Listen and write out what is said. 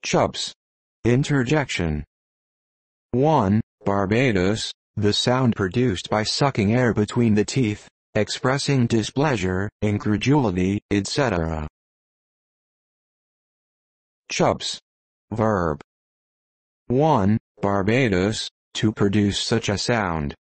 Chupse. Interjection. 1. Barbados, the sound produced by sucking air between the teeth, expressing displeasure, incredulity, etc. Chupse. Verb. 1. Barbados, to produce such a sound.